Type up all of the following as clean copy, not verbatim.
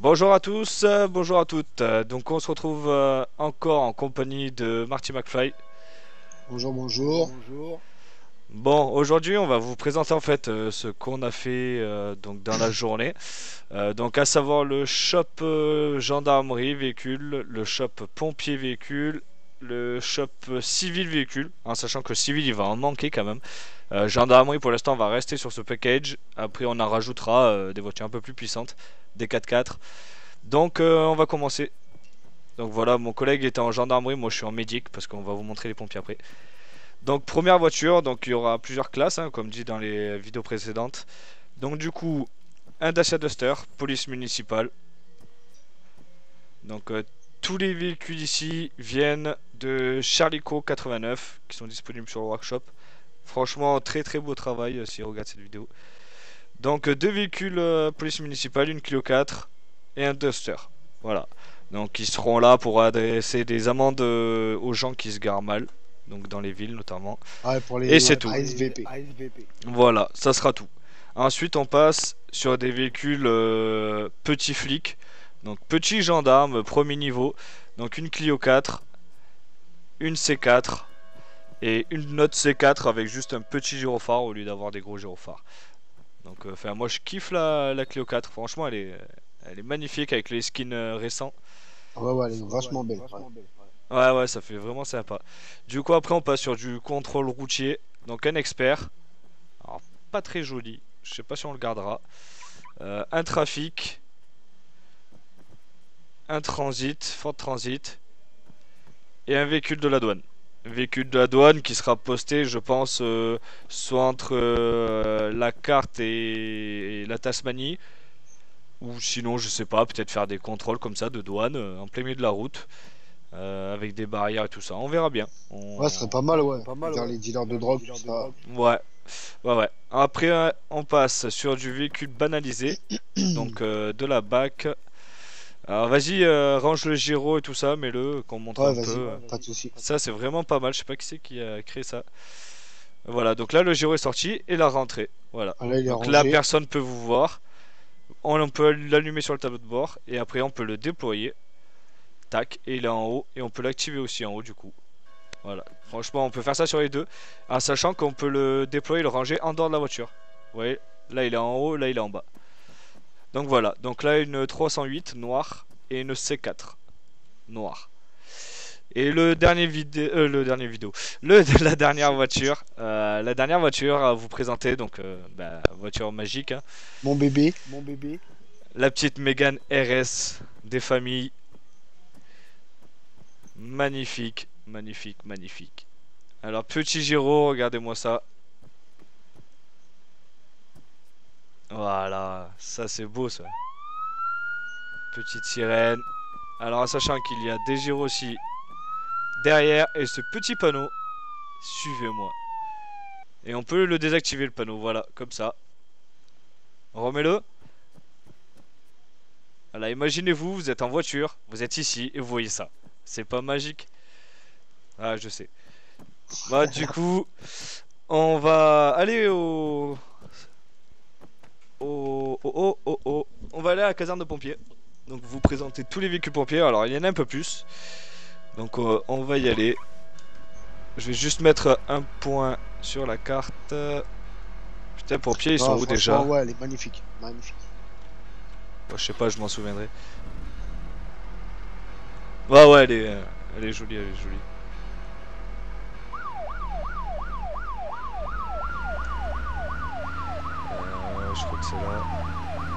Bonjour à tous, bonjour à toutes. Donc on se retrouve encore en compagnie de Marty McFly. Bonjour, bonjour. Bon, aujourd'hui on va vous présenter en fait ce qu'on a fait donc dans la journée. Donc à savoir le shop gendarmerie véhicule, le shop pompier véhicule, le shop civil véhicule, en sachant que civil il va en manquer quand même. Gendarmerie pour l'instant on va rester sur ce package. Après on en rajoutera des voitures un peu plus puissantes, des 4x4. Donc on va commencer. Donc voilà, mon collègue était en gendarmerie, moi je suis en médic parce qu'on va vous montrer les pompiers après. Donc première voiture, donc il y aura plusieurs classes, hein, comme dit dans les vidéos précédentes. Donc du coup, un Dacia Duster, police municipale. Donc tous les véhicules ici viennent de Charlico 89 qui sont disponibles sur le workshop. Franchement, très très beau travail si on regarde cette vidéo. Donc deux véhicules police municipale, une Clio 4 et un Duster. Voilà. Donc ils seront là pour adresser des amendes aux gens qui se garent mal, donc dans les villes notamment. Ouais, pour Et les c'est tout. ASVP. Voilà, ça sera tout. Ensuite on passe sur des véhicules petits flics, donc petits gendarmes, premier niveau. Donc une Clio 4, une C4 et une autre C4 avec juste un petit gyrophare au lieu d'avoir des gros gyrophares. Donc enfin moi je kiffe la Clio 4, franchement elle est magnifique avec les skins récents. Ouais, ouais, elle est vachement belle. Ouais. Ouais, ouais, ça fait vraiment sympa. Du coup, après, on passe sur du contrôle routier. Donc, un expert. Alors, pas très joli. Je sais pas si on le gardera. Un trafic. Un transit. Ford Transit. Et un véhicule de la douane. Un véhicule de la douane qui sera posté, je pense, soit entre la carte et la Tasmanie. Ou sinon, je sais pas, peut-être faire des contrôles comme ça de douane en plein milieu de la route. Avec des barrières et tout ça. On verra bien. Ouais, ce serait pas mal, ouais. Vers les dealers de drogue, tout ça. Ouais, ouais, ouais. Après, on passe sur du véhicule banalisé, donc de la BAC. Alors vas-y, range le gyro et tout ça, mets-le, qu'on montre Ouais, un vas-y, peu. pas de souci. Ça, c'est vraiment pas mal. Je sais pas qui c'est qui a créé ça. Voilà, donc là, le gyro est sorti et la rentrée. Voilà. Ah, là, il est Donc là, rangé. personne peut vous voir. On peut l'allumer sur le tableau de bord et après, on peut le déployer. Tac, et il est en haut et on peut l'activer aussi en haut du coup. Voilà. Franchement, on peut faire ça sur les deux, en sachant qu'on peut le déployer, le ranger en dehors de la voiture. Vous voyez, là il est en haut, là il est en bas. Donc voilà. Donc là une 308 noire et une C4 noire. Et le dernier vidéo, la dernière voiture à vous présenter, donc voiture magique, hein. Mon bébé. La petite Mégane RS des familles, magnifique, magnifique, magnifique. Alors petit gyro, regardez-moi ça. Voilà, ça c'est beau ça. Petite sirène. Alors en sachant qu'il y a des gyros aussi derrière et ce petit panneau, suivez-moi. Et on peut le désactiver le panneau, voilà, comme ça. Remets-le. Voilà, imaginez-vous, vous êtes en voiture, vous êtes ici et vous voyez ça. C'est pas magique? Ah, je sais. Bah du coup, on va aller on va aller à la caserne de pompiers. Donc vous présentez tous les véhicules pompiers. Alors il y en a un peu plus. Donc on va y aller. Je vais juste mettre un point sur la carte. Putain, pompiers, ils sont Ah, où franchement, déjà? ouais, elle est magnifique. Magnifique. Je sais pas, je m'en souviendrai. Ouais, ouais, elle est jolie, elle est jolie. Je crois que c'est là.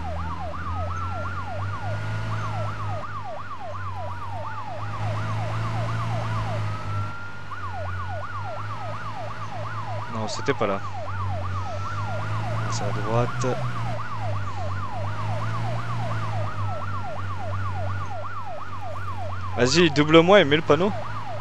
Non, c'était pas là. C'est à droite. Vas-y, double-moi et mets le panneau.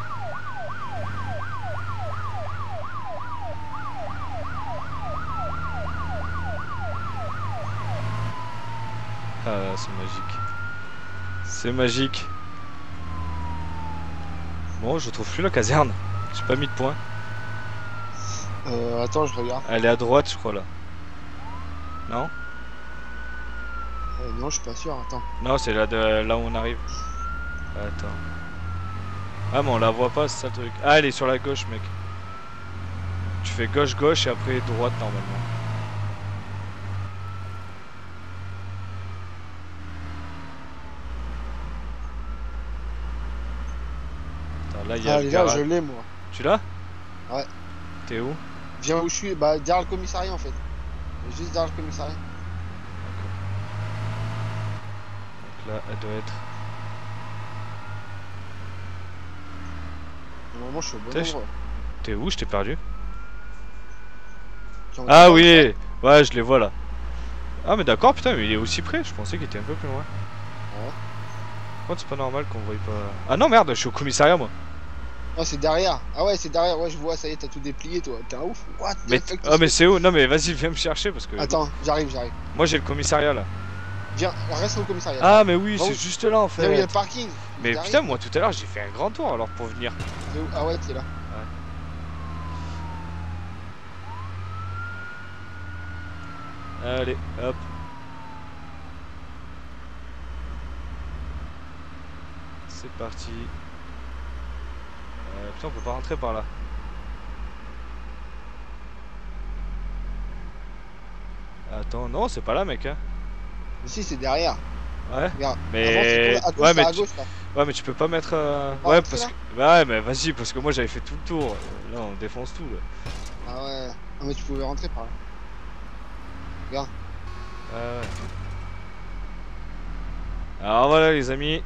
Ah, c'est magique. C'est magique. Bon, je trouve plus la caserne. J'ai pas mis de point. Attends, je regarde. Elle est à droite, je crois là. Non? Non, je suis pas sûr, attends. Non, c'est là où on arrive. Attends. Ah, mais on la voit pas, c'est ça le truc. Ah, elle est sur la gauche, mec. Tu fais gauche-gauche et après droite normalement. Attends, là, il y a Ah, le là, garage. je l'ai, moi. Tu l'as? Ouais. T'es où? Viens où je suis, bah, derrière le commissariat, en fait. Juste derrière le commissariat. Donc là, elle doit être. Normalement, je suis au bon Putain, endroit. T'es où? Je t'ai perdu. Tiens, on Ah va oui! Ouais, je les vois là. Ah, mais d'accord, putain, mais il est aussi près. Je pensais qu'il était un peu plus loin. Ouais. Pourquoi c'est pas normal qu'on voie pas. Ah non, merde, je suis au commissariat moi. Ah, c'est derrière. Ah ouais, c'est derrière. Ouais, je vois, ça y est, t'as tout déplié, toi. T'es un ouf. What Mais. the fuck, Ah, qu'est-ce mais que... c'est où? Non, mais vas-y, viens me chercher parce que. Attends, j'arrive. Moi j'ai le commissariat là. Viens, reste au commissariat, Ah, j'arrive. mais oui, Va c'est où? juste là en Viens où il y a fait. le parking. Mais Juste putain, derrière. moi tout à l'heure j'ai fait un grand tour alors pour venir. T'es où? Ah ouais, t'es là. Allez, hop. C'est parti. Putain, on peut pas rentrer par là. Attends, non, c'est pas là, mec. Hein. Ici, c'est derrière. Ouais. Regarde. Avant, Mais. à gauche, Ouais, c'est mais à gauche, là. Ouais, mais tu peux pas mettre. Pas Ouais, rentrer, parce là. que. Bah ouais, mais vas-y, parce que moi j'avais fait tout le tour. Là, on défonce tout là. Ah ouais. Ah, mais tu pouvais rentrer par là. Regarde. Ouais. Alors voilà, les amis.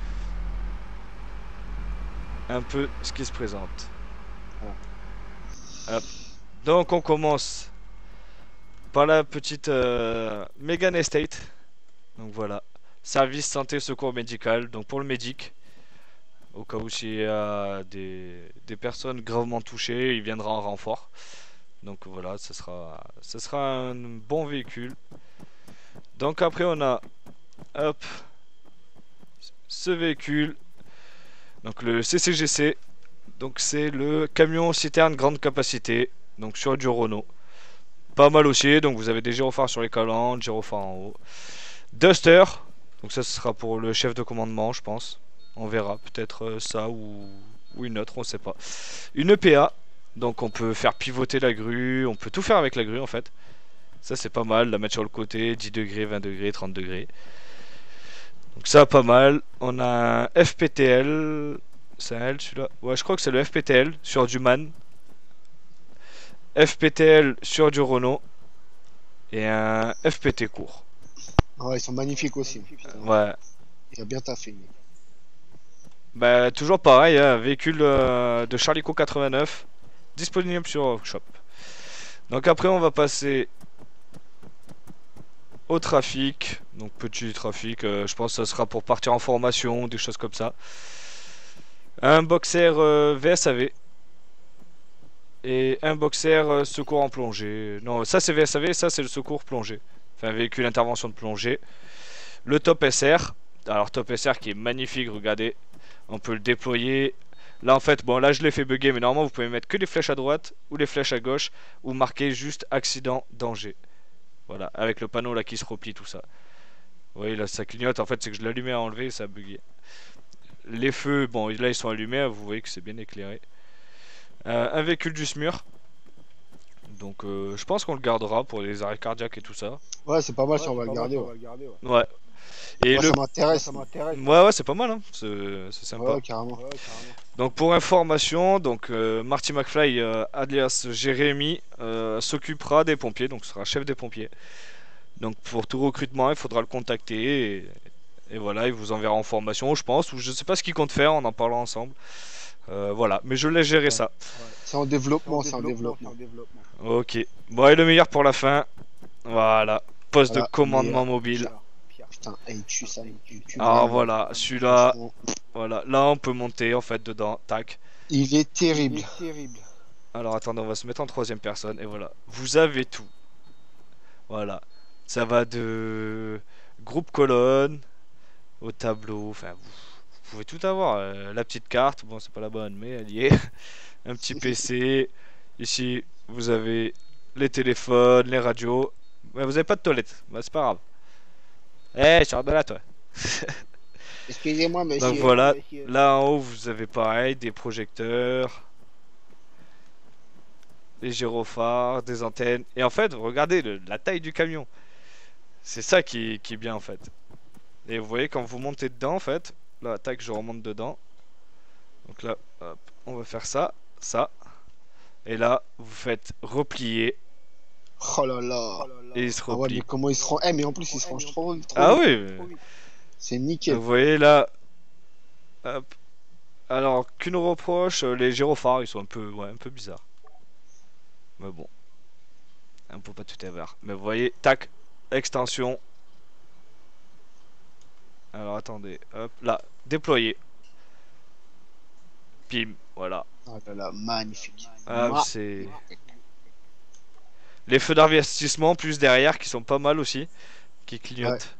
Un peu ce qui se présente. Voilà. Hop. Donc, on commence par la petite Megan Estate. Donc voilà. Service santé secours médical. Donc pour le médic. Au cas où s'il y a des personnes gravement touchées, il viendra en renfort. Donc voilà, ce sera un bon véhicule. Donc après on a hop, ce véhicule. Donc le CCGC. Donc c'est le camion citerne grande capacité. Donc sur du Renault. Pas mal aussi. Donc vous avez des gyrophares sur les calandres, gyrophares en haut. Duster. Donc ça ce sera pour le chef de commandement je pense. On verra peut-être ça ou une autre, on sait pas. Une EPA. Donc on peut faire pivoter la grue. On peut tout faire avec la grue en fait. Ça c'est pas mal. La mettre sur le côté. 10 degrés, 20 degrés, 30 degrés. Donc ça pas mal. On a un FPTL. C'est un L celui-là. Ouais je crois que c'est le FPTL sur du MAN. FPTL sur du Renault. Et un FPT court. Ah ouais, ils sont magnifiques aussi. Putain. Ouais. Il a bien taffé. Lui. Bah toujours pareil, hein, véhicule de Charlico 89. Disponible sur Workshop. Donc après on va passer au trafic. Donc petit trafic, je pense que ça sera pour partir en formation, des choses comme ça. Un boxer VSAV. Et un boxer secours en plongée. Non, ça c'est VSAV, ça c'est le secours plongée. Enfin véhicule intervention de plongée. Le top SR. Alors top SR qui est magnifique, regardez. On peut le déployer. Là en fait, bon là je l'ai fait bugger, mais normalement vous pouvez mettre que les flèches à droite ou les flèches à gauche ou marquer juste accident, danger. Voilà, avec le panneau là qui se replie, tout ça. Vous voyez là ça clignote, en fait c'est que je l'allumais à enlever et ça a bugué. Les feux, bon là ils sont allumés, vous voyez que c'est bien éclairé. Un véhicule du SMUR. Donc je pense qu'on le gardera pour les arrêts cardiaques et tout ça. Ouais, c'est pas mal si on va le garder. Ouais. Ouais. Et Moi, le... ça m'intéresse. Ouais, c'est pas mal, hein. C'est sympa. Ouais, carrément. Donc pour information, donc Marty McFly, alias Jérémy, s'occupera des pompiers, donc sera chef des pompiers. Donc pour tout recrutement, il faudra le contacter et voilà, il vous enverra en formation, je pense, ou je sais pas ce qu'il compte faire, on en parlera ensemble. Voilà, mais je laisse gérer ça. C'est en développement, c'est en développement. Ok. Bon et le meilleur pour la fin. Voilà, poste de Voilà, commandement mobile. Putain, il tue ça, il tue Ah vraiment. voilà, celui-là, Franchement, voilà, là on peut monter en fait dedans, tac. il est terrible. Alors attendez, on va se mettre en troisième personne et voilà, vous avez tout. Voilà, ça va de groupe colonne au tableau, enfin vous pouvez tout avoir. La petite carte, bon c'est pas la bonne mais elle y est. Un petit PC. Ici vous avez les téléphones, les radios. Ouais, vous avez pas de toilette, bah, c'est pas grave. Eh, sors de là, toi. Excusez-moi, Donc monsieur. voilà, là en haut, vous avez pareil, des projecteurs, des gyrophares, des antennes. Et en fait, regardez la taille du camion. C'est ça qui est bien en fait. Et vous voyez, quand vous montez dedans, en fait, là, tac, je remonte dedans. Donc là, hop, on va faire ça, ça. Et là, vous faites replier Oh là là. et il se Ah ouais, mais replie. comment il se rend. Eh, mais en plus, il se range trop Ah vite. oui, C'est vous nickel. voyez là, hop. Alors, qu'une reproche, les gyrophares, ils sont un peu, ouais, un peu bizarres. Mais bon, on peut pas tout avoir. Mais vous voyez, tac, extension. Alors attendez, hop, là, déployer. Pim, voilà. Oh là là, magnifique. Ah, c'est les feux d'investissement plus derrière qui sont pas mal aussi, qui Ouais. clignotent.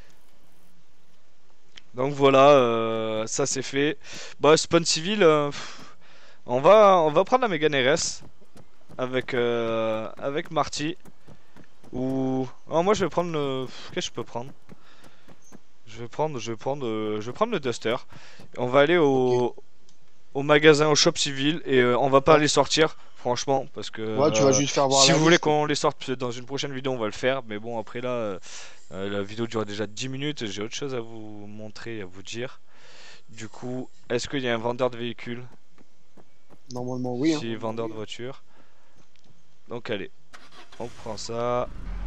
Donc voilà, ça c'est fait. Bah, spawn civil, on va prendre la Mégane RS avec Marty. Ou oh, moi je vais prendre le. Qu'est-ce que je peux prendre? Je vais prendre le Duster. On va aller Ok. au magasin, au shop civil et on va pas Ouais. les sortir, franchement, parce que Ouais, tu vas juste faire voir si la vous voulez liste. qu'on les sorte dans une prochaine vidéo, on va le faire. Mais bon, après là, la vidéo dure déjà 10 minutes. J'ai autre chose à vous montrer et à vous dire. Du coup, est-ce qu'il y a un vendeur de véhicules? Normalement, oui, hein. Si, vendeur de voitures. Donc allez, on prend ça.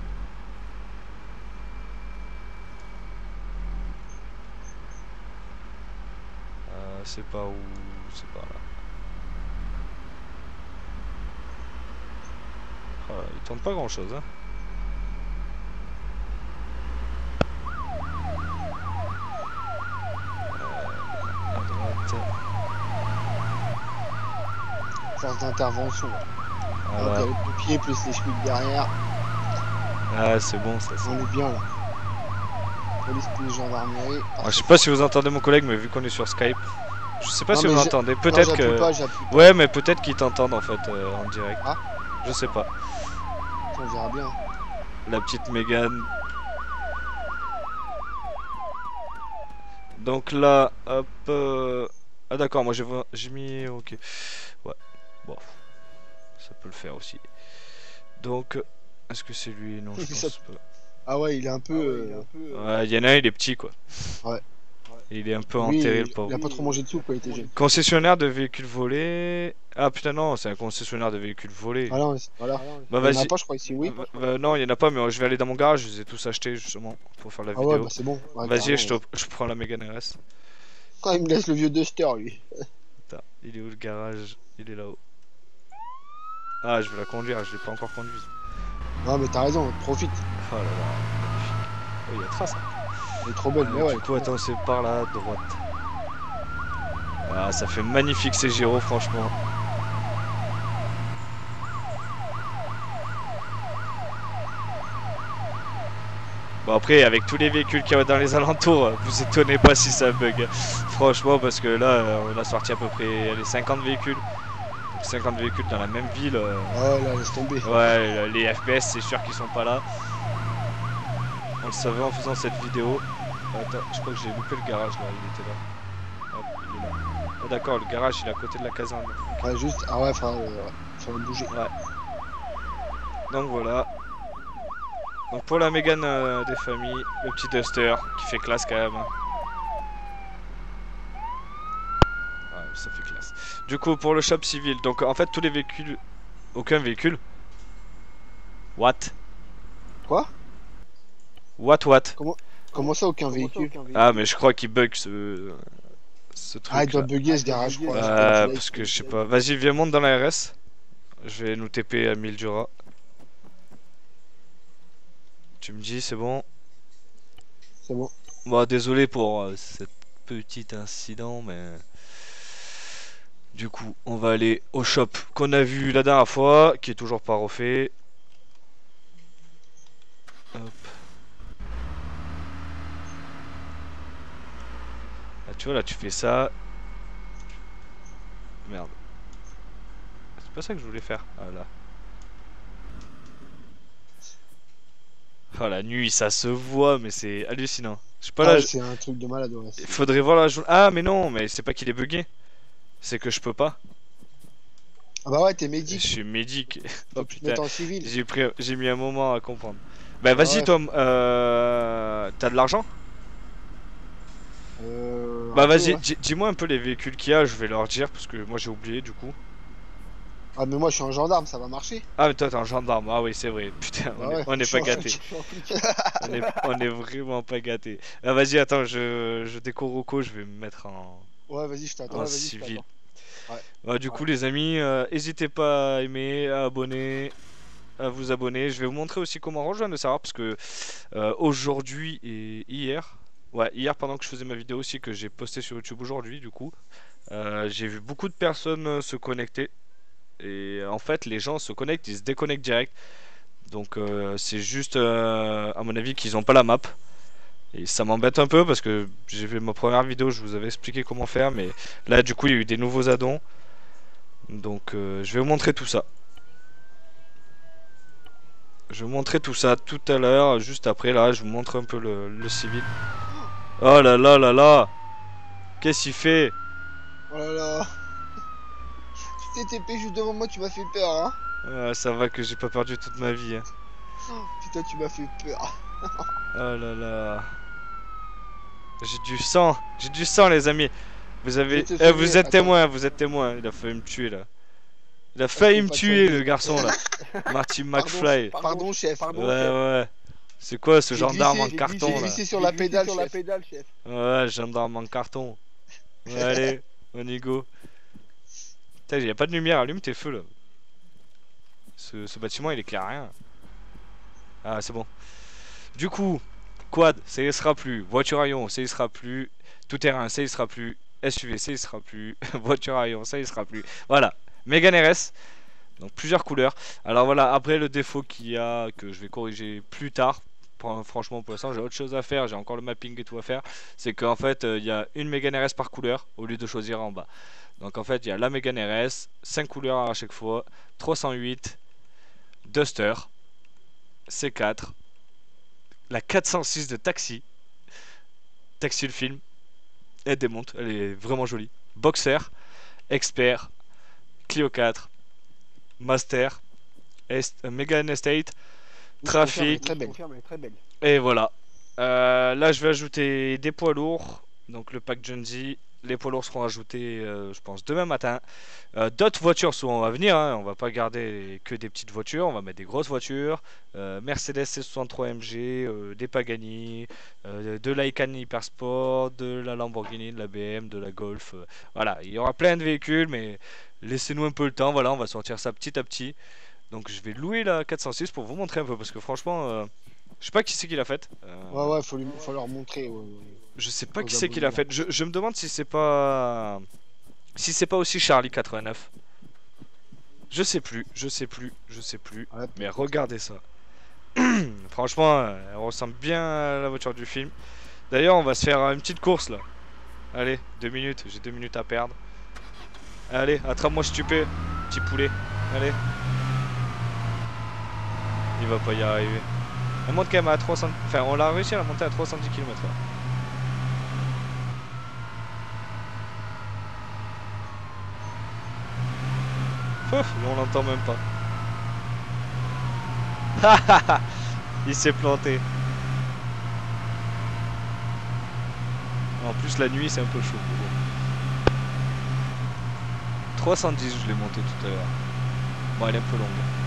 C'est pas où? C'est pas là. Oh là, il tourne pas grand chose, hein. À droite. Force d'intervention. Voilà. Ok, le pied plus les cheveux derrière. Ah, c'est bon, ça. On est bien là. Police plus gendarmerie. Je sais pas si vous entendez mon collègue, mais vu qu'on est sur Skype, je sais pas Non, si mais vous l'entendez. non, Peut-être j'appuie que. pas, j'appuie pas. Ouais, mais peut-être qu'ils t'entendent en fait en direct. Ah, Je sais pas. on verra bien. La petite Mégane. Donc là, hop. Ah, d'accord, moi j'ai mis. Ok. Ouais, bon, ça peut le faire aussi. Donc, est-ce que c'est lui? Non, je Ça- pense pas. Ah ouais, il est un peu. Ouais, il y en a un, il est petit quoi. Ouais. Il est un peu Lui, enterré le il pauvre. a pas trop mangé de soupe quand il était jeune. Concessionnaire de véhicules volés. Ah putain, non, c'est un concessionnaire de véhicules volés. Ah non, voilà. Bah Il y en a vas-y. pas, je crois, ici, oui. Non, il y en a pas, mais je vais aller dans mon garage, je les ai tous achetés justement pour faire la Ah ouais, vidéo. bah c'est bon. Ouais, Vas-y, carrément, ouais. je prends la Mégane RS. Quand il me laisse le vieux Duster, lui. Putain, il est où le garage? Il est là-haut. Ah, je vais la conduire, je l'ai pas encore conduite. Non, mais t'as raison, profite. Oh là là, magnifique. Oh, il y a trace. Elle est trop belle, mais ouais. Du coup, attends, c'est par la droite. Ah, ça fait magnifique ces gyros, franchement. Bon après avec tous les véhicules qu'il y a dans les alentours, vous étonnez pas si ça bug. Franchement parce que là on a sorti à peu près les 50 véhicules. Donc 50 véhicules dans la même ville. Oh là, laisse tomber. Ouais les FPS c'est sûr qu'ils sont pas là. On le savait en faisant cette vidéo. Attends, je crois que j'ai loupé le garage là, il était là. Hop, il est là. Ah d'accord, le garage il est à côté de la caserne. Ouais, juste. Ah ouais, faudra bouger. Ouais. Donc voilà. Donc pour la Mégane des familles, le petit Duster qui fait classe quand même. Hein. Ouais, ça fait classe. Du coup, pour le shop civil, donc en fait, tous les véhicules. Aucun véhicule. What? Quoi? What? Comment ça, aucun véhicule? Ah, mais je crois qu'il bug ce Ah, il truc doit là. bugger ce garage, je crois. J'ai pas dit Parce like. que je sais pas. Vas-y, viens, monte dans la RS. Je vais nous TP à 1000 Jura. Tu me dis, c'est bon? C'est bon. Bon, désolé pour cet petit incident, mais. Du coup, on va aller au shop qu'on a vu la dernière fois, qui est toujours pas refait. Hop. Là, tu vois, là, tu fais ça. Merde. C'est pas ça que je voulais faire. Ah, là. Oh, la nuit, ça se voit, mais c'est hallucinant. Je sais pas Ah là, ouais, c'est un truc de malade, ouais. il faudrait voir la journée. Ah, mais non, mais c'est pas qu'il est bugué. C'est que je peux pas. Ah bah ouais, t'es Je médic. suis médic. Oh Faut que tu te putain, mettes en civil. j'ai mis un moment à comprendre. Bah Bah vas-y ouais. toi, t'as de l'argent? Un Bah peu, vas-y, ouais. dis-moi un peu les véhicules qu'il y a, je vais leur dire parce que moi j'ai oublié du coup. Ah, mais moi, je suis un gendarme, ça va marcher. Ah mais toi t'es un gendarme, ah oui c'est vrai, putain Bah ouais, on je est suis pas un gâté. flic. On est vraiment pas gâté. Ah vas-y attends, je déco Rocco, je vais me mettre Ouais, vas-y, je t'attends. en civil. Ouais. Bah, du coup les amis, n'hésitez pas à aimer, à abonner, à vous abonner. Je vais vous montrer aussi comment rejoindre le serveur parce que aujourd'hui et hier, ouais hier pendant que je faisais ma vidéo aussi que j'ai posté sur YouTube aujourd'hui du coup, j'ai vu beaucoup de personnes se connecter. Et en fait, les gens se connectent, ils se déconnectent direct. Donc, c'est juste, à mon avis, qu'ils ont pas la map. Et ça m'embête un peu parce que j'ai fait ma première vidéo, je vous avais expliqué comment faire. Mais là, du coup, il y a eu des nouveaux addons. Donc, je vais vous montrer tout ça. Je vais vous montrer tout ça tout à l'heure. Juste après, là, je vous montre un peu le civil. Oh là là là là! Qu'est-ce qu'il fait? Oh là là. Tu t'es TP juste devant moi, tu m'as fait peur, hein. Ça va que j'ai pas perdu toute ma vie, hein. Putain, tu m'as fait peur. Oh là là. J'ai du sang les amis. Je vais te Vous sauver, êtes attends. témoin, vous êtes témoin. Il a failli me tuer là. Il a Ah, je failli peux me pas te tuer le soigner. garçon là. Marty Pardon, McFly. pardon, chef. Ouais, ouais. C'est quoi ce gendarme en J'ai carton là? glissé sur la pédale, chef. Ouais, gendarme en carton. Ouais, allez, on y go. Putain, y a pas de lumière, allume tes feux là. Ce bâtiment il éclaire rien. Ah, c'est bon. Du coup, quad, ça y sera plus. Voiture à ion, ça y sera plus. Tout terrain, ça y sera plus. SUV, ça y sera plus. Voiture à ion, ça y sera plus. Voilà. Mégane RS, donc plusieurs couleurs. Alors voilà, après le défaut qu'il y a, que je vais corriger plus tard. Franchement, pour l'instant, j'ai autre chose à faire. J'ai encore le mapping et tout à faire. C'est qu'en fait, il y a une Mégane RS par couleur au lieu de choisir en bas. Donc en fait, il y a la Mégane RS, 5 couleurs à chaque fois, 308, Duster, C4, la 406 de Taxi, Taxi le film. Elle démonte, elle est vraiment jolie. Boxer, Expert, Clio 4, Master, Mégane Estate, Oui, je confirme, elle est Trafic, très belle. et voilà. Là, je vais ajouter des poids lourds. Donc le pack Junzi. Les poids lourds seront ajoutés, je pense, demain matin. D'autres voitures seront à venir, hein. On va pas garder que des petites voitures. On va mettre des grosses voitures. Mercedes C63 MG, des Pagani, de l'Aycan Hypersport, de la Lamborghini, de la BM, de la Golf. Voilà, il y aura plein de véhicules, mais laissez-nous un peu le temps. Voilà, on va sortir ça petit à petit. Donc je vais louer la 406 pour vous montrer un peu parce que franchement, je sais pas qui c'est qui l'a faite. Ouais, ouais, faut leur montrer Je sais pas qui aux c'est qui abonnés l'a là. faite. Je me demande si c'est pas aussi Charlie 89. Je sais plus. Ouais, Mais peut-être. regardez ça. Franchement, elle ressemble bien à la voiture du film. D'ailleurs, on va se faire une petite course là. Allez, 2 minutes, j'ai 2 minutes à perdre. Allez, attrape-moi stupé, petit poulet. Allez. Il va pas y arriver. Elle monte quand même à 300. Enfin, on l'a réussi à la monter à 310 km/h. Ouf, on l'entend même pas. Il s'est planté. En plus, la nuit, c'est un peu chaud. 310, je l'ai monté tout à l'heure. Bon, elle est un peu longue.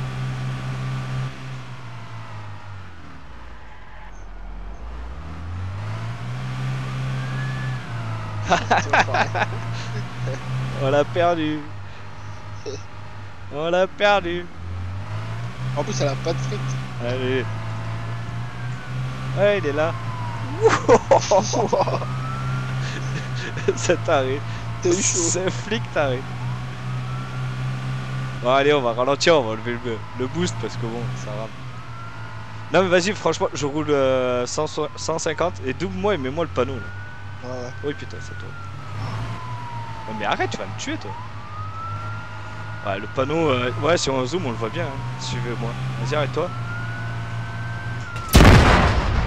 On l'a perdu. On l'a perdu. En plus, elle a pas de frites. Allez. Ouais, il est là. C'est taré. T'as eu chaud. C'est un flic taré. Bon, allez, on va ralentir, on va lever le boost parce que bon, ça rame. Non, mais vas-y, franchement, je roule 150 et double-moi et mets-moi le panneau là. Ouais, ouais. Oui, putain, c'est toi. Ouais, mais arrête, tu vas me tuer toi. Ouais, le panneau, ouais, si on zoom, on le voit bien. Hein. Suivez-moi. Vas-y, arrête-toi.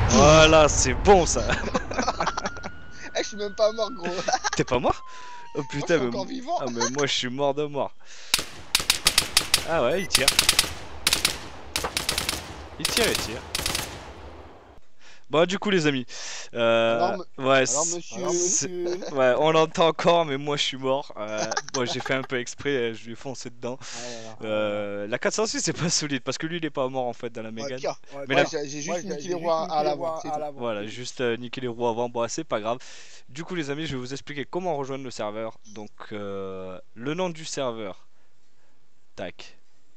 Voilà, c'est bon ça. Eh, je suis même pas mort, gros. T'es pas mort? Oh Moi, je putain, suis encore vivant. ah, mais moi je suis mort de mort. Ah ouais, il tire. Il tire, il tire. Bon, du coup, les amis, Alors, ouais, alors, monsieur. ouais, on l'entend encore, mais moi je suis mort. Bon, j'ai fait un peu exprès, je lui ai foncé dedans. Ah là là. La 406 c'est pas solide parce que lui il est pas mort en fait dans la Ouais, Mégane. pire. Mais Moi, là, j'ai juste niqué les roues à l'avant, c'est tout. voilà, juste niquer les roues avant, bon, c'est pas grave. Du coup, les amis, je vais vous expliquer comment rejoindre le serveur. Donc, le nom du serveur, tac,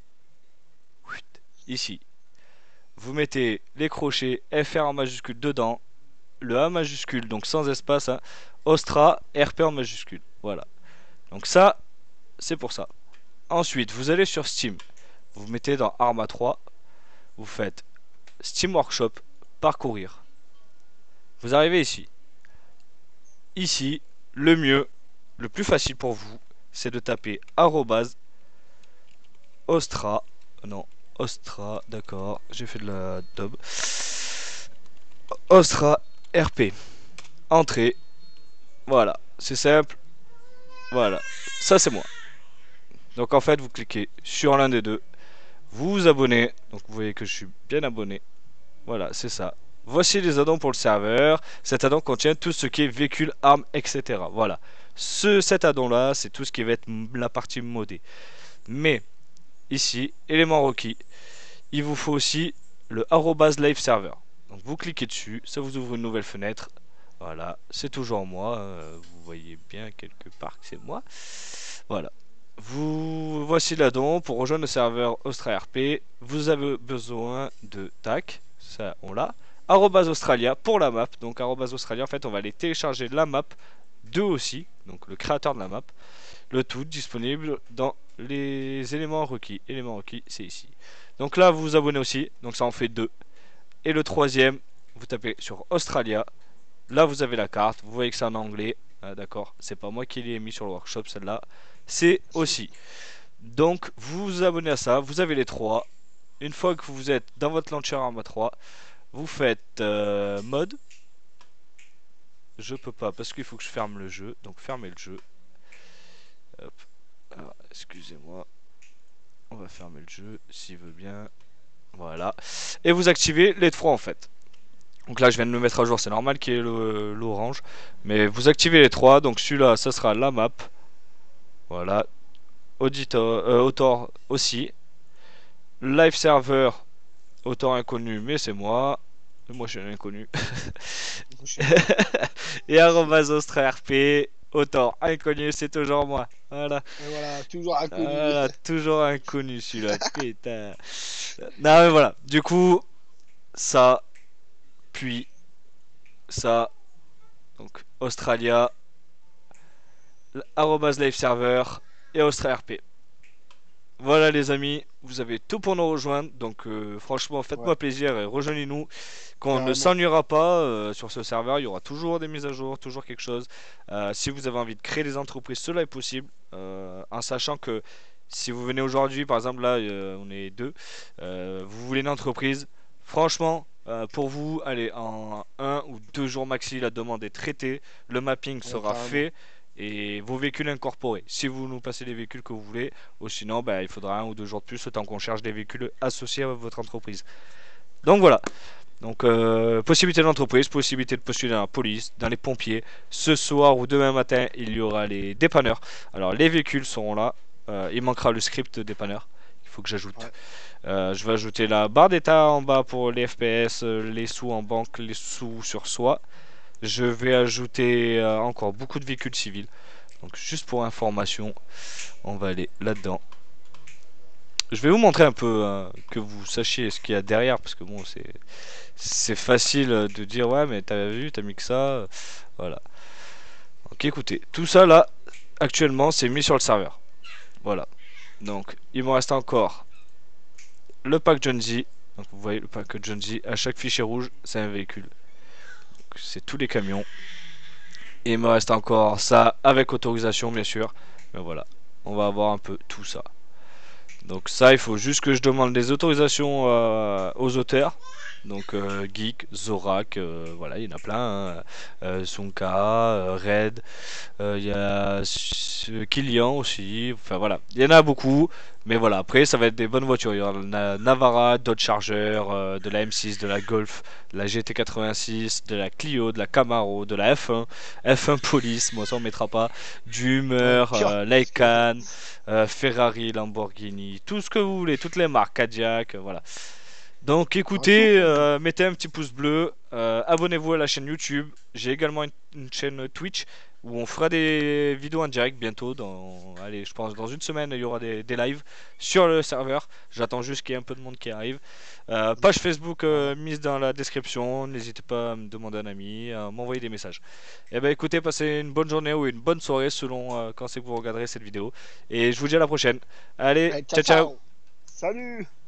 ici. Vous mettez les crochets FR en majuscule dedans, le A majuscule, donc sans espace, hein, Ostra, RP en majuscule. Voilà. Donc ça, c'est pour ça. Ensuite, vous allez sur Steam. Vous mettez dans Arma 3. Vous faites Steam Workshop, parcourir. Vous arrivez ici. Ici, le mieux, le plus facile pour vous, c'est de taper arrobase Ostra. Non, Ostra, d'accord, j'ai fait de la dub. Ostra RP. Entrée. Voilà, c'est simple. Voilà, ça c'est moi. Donc en fait, vous cliquez sur l'un des deux. Vous vous abonnez. Donc vous voyez que je suis bien abonné. Voilà, c'est ça. Voici les addons pour le serveur. Cet addon contient tout ce qui est véhicule, armes, etc. Voilà. Cet addon là, c'est tout ce qui va être la partie modée. Mais ici, élément requis, il vous faut aussi le live server. Donc vous cliquez dessus, ça vous ouvre une nouvelle fenêtre. Voilà, c'est toujours moi. Vous voyez bien quelque part que c'est moi. Voilà. Voici l'addon pour rejoindre le serveur Ostra RP. Vous avez besoin de tac, ça on l'a. Australia pour la map. Donc Australia, en fait, on va aller télécharger la map 2 aussi, donc le créateur de la map. Le tout disponible dans les éléments requis. Éléments requis, c'est ici. Donc là, vous vous abonnez aussi, donc ça en fait 2. Et le troisième, vous tapez sur Australia. Là, vous avez la carte. Vous voyez que c'est en anglais. Ah, d'accord, c'est pas moi qui l'ai mis sur le workshop, celle-là. C'est aussi. Donc, vous vous abonnez à ça. Vous avez les trois. Une fois que vous êtes dans votre launcher Arma 3, vous faites mode. Je peux pas parce qu'il faut que je ferme le jeu. Donc, fermez le jeu. Hop. Excusez-moi. On va fermer le jeu s'il veut bien. Voilà. Et vous activez les trois en fait. Donc là, je viens de le mettre à jour. C'est normal qu'il y ait l'orange. Mais vous activez les trois. Donc celui-là, ça sera la map. Voilà. Autor aussi. Live server. Autor inconnu, mais c'est moi. Moi, je suis un inconnu. Et Ostra RP. Autor inconnu, c'est toujours moi. Voilà. Et voilà, toujours inconnu. Voilà, toujours inconnu celui-là. Putain. Non, mais voilà. Du coup, ça. Puis ça. Donc, Australia. Live server. Et Ostra RP. Voilà les amis, vous avez tout pour nous rejoindre, donc franchement faites-moi plaisir et rejoignez-nous. Qu'on ne s'ennuiera pas sur ce serveur, il y aura toujours des mises à jour, toujours quelque chose. Si vous avez envie de créer des entreprises, cela est possible, en sachant que si vous venez aujourd'hui, par exemple là on est deux, vous voulez une entreprise, franchement pour vous, allez en 1 ou 2 jours maxi, la demande est traitée, le mapping sera fait. Et vos véhicules incorporés, si vous nous passez les véhicules que vous voulez, ou sinon il faudra 1 ou 2 jours de plus, le temps qu'on cherche des véhicules associés à votre entreprise. Donc voilà, donc possibilité d'entreprise, possibilité de postuler dans la police, dans les pompiers. Ce soir ou demain matin, il y aura les dépanneurs. Alors les véhicules seront là, il manquera le script dépanneur, il faut que j'ajoute. Je vais ajouter la barre d'état en bas pour les FPS, les sous en banque, les sous sur soi. Je vais ajouter encore beaucoup de véhicules civils. Donc juste pour information, on va aller là-dedans. Je vais vous montrer un peu que vous sachiez ce qu'il y a derrière. Parce que bon, c'est facile de dire ouais mais t'as vu, t'as mis que ça. Voilà. Donc écoutez, tout ça là, actuellement c'est mis sur le serveur. Voilà. Donc il me reste encore le pack Jonesy. Donc vous voyez le pack Jonesy, à chaque fichier rouge c'est un véhicule. C'est tous les camions. Et il me reste encore ça avec autorisation bien sûr. Mais voilà, on va avoir un peu tout ça. Donc ça, il faut juste que je demande des autorisations aux auteurs. Donc Geek, Zorak, voilà, il y en a plein, hein. Sonka, Red, il y a Kilian aussi, enfin voilà, il y en a beaucoup. Mais voilà, après ça va être des bonnes voitures. Il y aura la Navara, Dodge Charger, de la M6, de la Golf, de la GT86, de la Clio, de la Camaro, de la F1, F1 Police, moi ça on mettra pas, du Ouais, Hummer, pire. Lycan, Ferrari, Lamborghini, tout ce que vous voulez, toutes les marques, Cadillac, voilà. Donc Ah, tout, écoutez, quoi. mettez un petit pouce bleu, abonnez-vous à la chaîne YouTube. J'ai également une chaîne Twitch où on fera des vidéos en direct bientôt. Allez, je pense dans une semaine, il y aura des lives sur le serveur. J'attends juste qu'il y ait un peu de monde qui arrive. Page Facebook Ouais. mise dans la description. N'hésitez pas à me demander un ami, à m'envoyer des messages. Et ben écoutez, passez une bonne journée ou une bonne soirée selon quand c'est que vous regarderez cette vidéo. Et je vous dis à la prochaine. Allez, Allez, ciao, ciao ciao. ciao. Salut!